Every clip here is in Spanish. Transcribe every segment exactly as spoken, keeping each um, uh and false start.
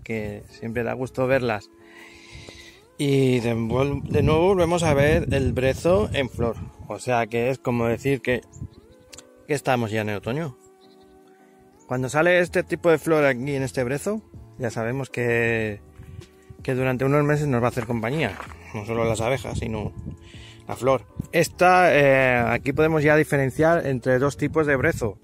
que siempre da gusto verlas. Y de, de nuevo volvemos a ver el brezo en flor, o sea que es como decir que, que estamos ya en el otoño. Cuando sale este tipo de flor aquí en este brezo, ya sabemos que, que durante unos meses nos va a hacer compañía, no solo las abejas, sino la flor. Esta, eh, aquí podemos ya diferenciar entre dos tipos de brezo.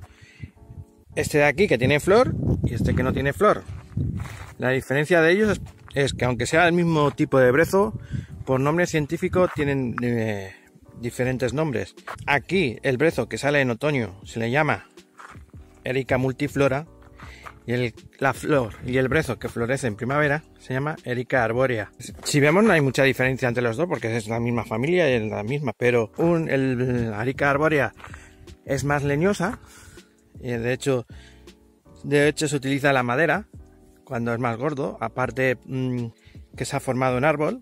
Este de aquí que tiene flor y este que no tiene flor. La diferencia de ellos es, es que aunque sea el mismo tipo de brezo, por nombre científico tienen eh, diferentes nombres. Aquí el brezo que sale en otoño se le llama Erica multiflora y el, la flor y el brezo que florece en primavera se llama Erica arbórea. Si vemos no hay mucha diferencia entre los dos porque es la misma familia y es la misma, pero un, el, el Erica arbórea es más leñosa y de hecho, de hecho se utiliza la madera cuando es más gordo, aparte mmm, que se ha formado un árbol,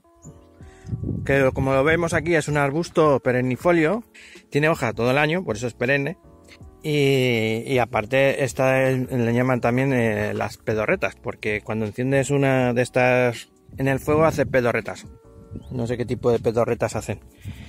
que como lo vemos aquí es un arbusto perennifolio, tiene hoja todo el año, por eso es perenne, y, y aparte esta es, le llaman también eh, las pedorretas, porque cuando enciendes una de estas en el fuego hace pedorretas, no sé qué tipo de pedorretas hacen.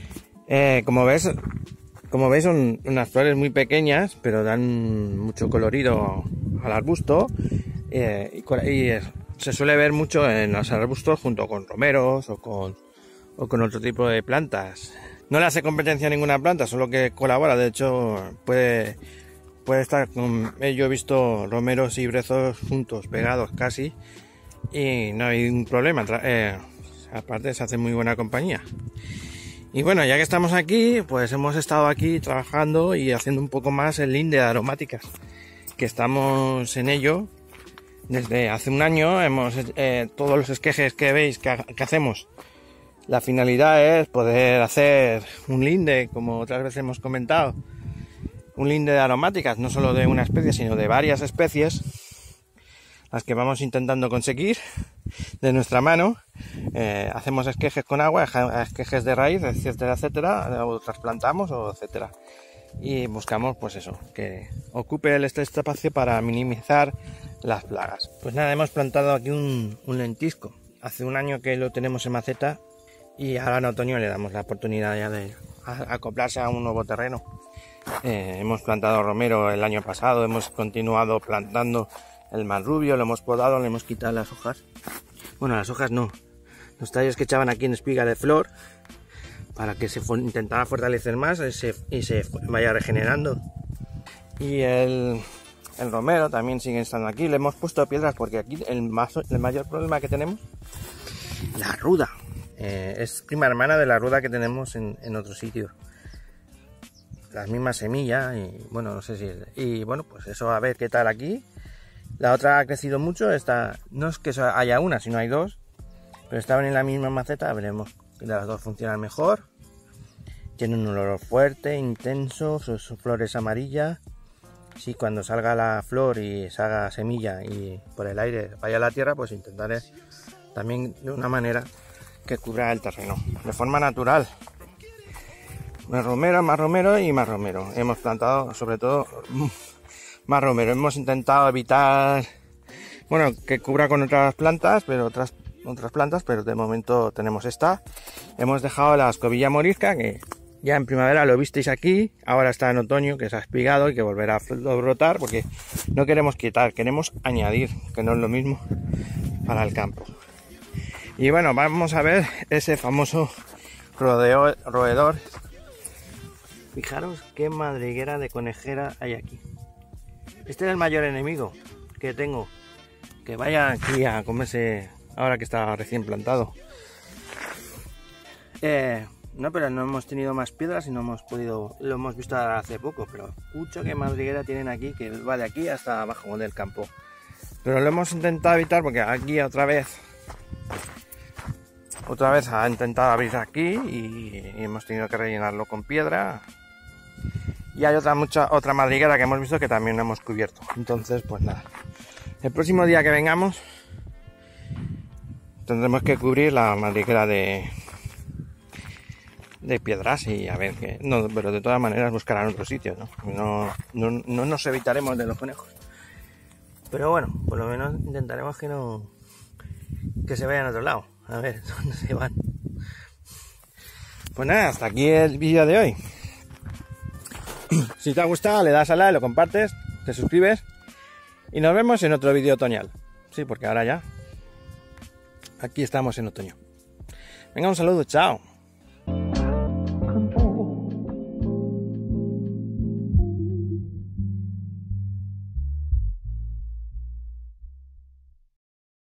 Eh, como ves, como veis son unas flores muy pequeñas, pero dan mucho colorido al arbusto. Eh, y, y es, se suele ver mucho en los arbustos junto con romeros o con, o con otro tipo de plantas. No le hace competencia a ninguna planta, solo que colabora. De hecho puede, puede estar con, eh, yo he visto romeros y brezos juntos, pegados casi, y no hay un problema. Eh, aparte se hace muy buena compañía. Y bueno, ya que estamos aquí, pues hemos estado aquí trabajando y haciendo un poco más el linde de aromáticas, que estamos en ello. Desde hace un año hemos eh, todos los esquejes que veis que, que hacemos, la finalidad es poder hacer un linde, como otras veces hemos comentado, un linde de aromáticas, no solo de una especie, sino de varias especies, las que vamos intentando conseguir de nuestra mano. Eh, hacemos esquejes con agua, esquejes de raíz, etcétera, etcétera, o trasplantamos, o etcétera. Y buscamos, pues eso, que ocupe este espacio para minimizar las plagas. Pues nada, hemos plantado aquí un, un lentisco. Hace un año que lo tenemos en maceta y ahora en otoño le damos la oportunidad ya de acoplarse a un nuevo terreno. Eh, hemos plantado romero el año pasado, hemos continuado plantando el marrubio, lo hemos podado, le hemos quitado las hojas. Bueno, las hojas no, los tallos que echaban aquí en espiga de flor para que se intentara fortalecer más y se, y se vaya regenerando. Y el, el romero también sigue estando aquí. Le hemos puesto piedras porque aquí el, más, el mayor problema que tenemos, la ruda. Eh, es prima hermana de la ruda que tenemos en, en otros sitios. Las mismas semillas y bueno, no sé si... Y bueno, pues eso, a ver qué tal aquí. La otra ha crecido mucho. Esta, no es que haya una, sino hay dos. Pero estaban en la misma maceta, veremos que las dos funcionan mejor. Tienen un olor fuerte, intenso, sus flores amarillas. Si cuando salga la flor y salga semilla y por el aire vaya a la tierra, pues intentaré también de una manera que cubra el terreno, de forma natural. Más romero, más romero y más romero. Hemos plantado sobre todo más romero. Hemos intentado evitar, bueno, que cubra con otras plantas, pero otras otras plantas, pero de momento tenemos esta. Hemos dejado la escobilla morisca, que ya en primavera lo visteis aquí, ahora está en otoño, que se ha espigado y que volverá a brotar, porque no queremos quitar, queremos añadir, que no es lo mismo para el campo. Y bueno, vamos a ver ese famoso rodeo, roedor. Fijaros qué madriguera de conejera hay aquí. Este es el mayor enemigo que tengo, que vaya aquí a comerse ahora que está recién plantado. Eh, no, pero no hemos tenido más piedras y no hemos podido, lo hemos visto hace poco, pero escucho que madriguera tienen aquí, que va de aquí hasta abajo del campo. Pero lo hemos intentado evitar porque aquí otra vez, otra vez ha intentado abrir aquí y, y hemos tenido que rellenarlo con piedra. Y hay otra mucha otra madriguera que hemos visto que también no hemos cubierto. Entonces, pues nada. El próximo día que vengamos tendremos que cubrir la madriguera de de piedras y a ver qué. No, pero de todas maneras buscarán otro sitio, ¿no? No, no, no nos evitaremos de los conejos. Pero bueno, por lo menos intentaremos que no que se vayan a otro lado. A ver, ¿dónde se van? Pues nada, hasta aquí el vídeo de hoy. Si te ha gustado, le das a like, lo compartes, te suscribes y nos vemos en otro vídeo otoñal. Sí, porque ahora ya aquí estamos en otoño. Venga, un saludo, chao.